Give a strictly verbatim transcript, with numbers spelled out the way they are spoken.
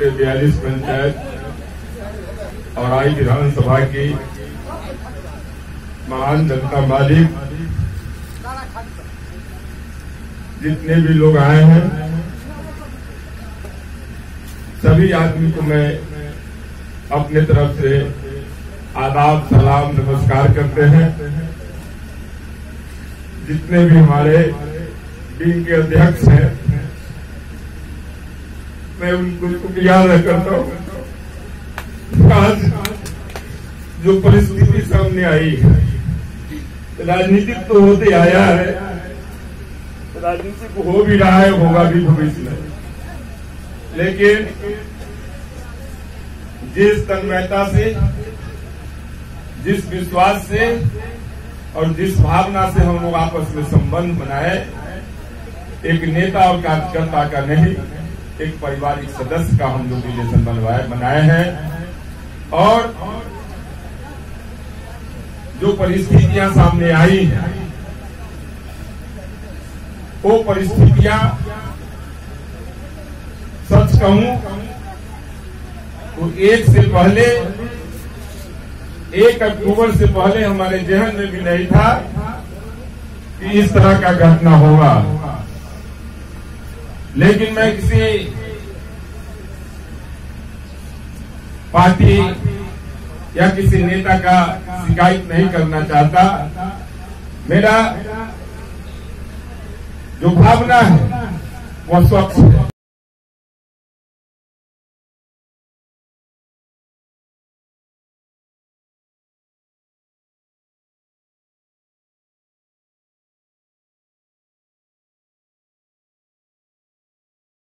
के बयालीस पंचायत और आई विधानसभा की महान जनता मालिक जितने भी लोग आए हैं, सभी आदमी को मैं अपने तरफ से आदाब, सलाम, नमस्कार करते हैं। जितने भी हमारे टीम के अध्यक्ष हैं, मैं उनको याद करता हूँ। आज जो परिस्थिति सामने आई, राजनीतिक तो होते आया है, राजनीतिक हो भी रहा है, होगा भी भविष्य में, लेकिन जिस तन्मयता से, जिस विश्वास से और जिस भावना से हम लोग आपस में संबंध बनाए, एक नेता और कार्यकर्ता का नहीं, एक पारिवारिक सदस्य का हम लोग रिलेशन बनवाए बनाए हैं। और जो परिस्थितियां सामने आई हैं, वो परिस्थितियां सच कहूं तो एक से पहले, एक अक्टूबर से पहले हमारे जहन में भी नहीं था कि इस तरह का घटना होगा। लेकिन मैं किसी पार्टी या किसी नेता का शिकायत नहीं करना चाहता। मेरा जो भावना है वह स्वच्छ है।